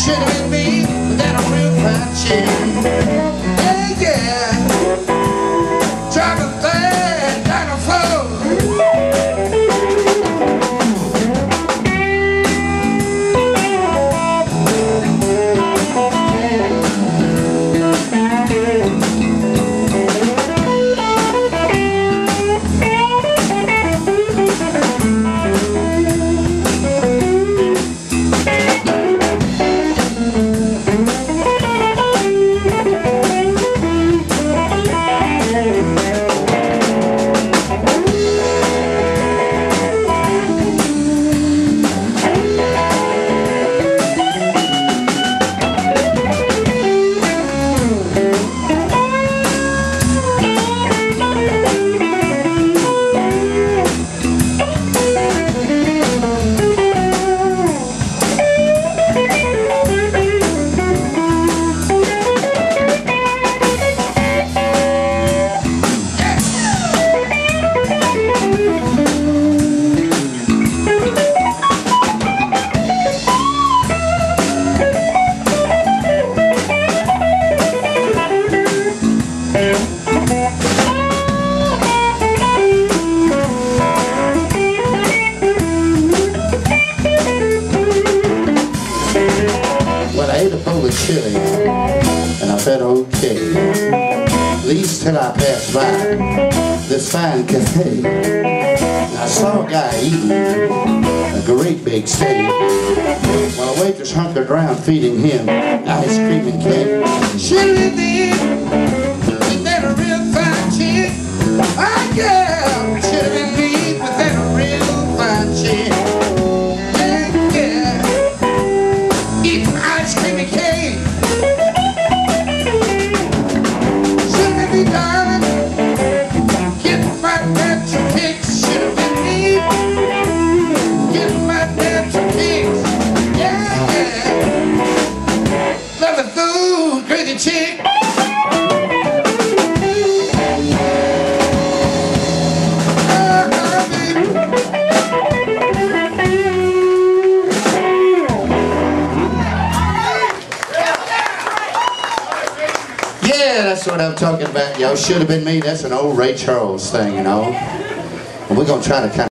should have been me, but that a real fine chick. Yeah, yeah. Driving fast down the floor. Well, I ate a bowl of chili, and I felt okay, at least till I passed by this fine cafe. I saw a guy eating a great big steak, while a waitress hunkered around feeding him ice cream and cake. Should have been, but that a real fine chick. Oh, girl, should have been me, but that a real fine chick. Chick. Yeah, that's what I'm talking about, yo. Should have been me. That's an old Ray Charles thing, you know. And we're gonna try to kind of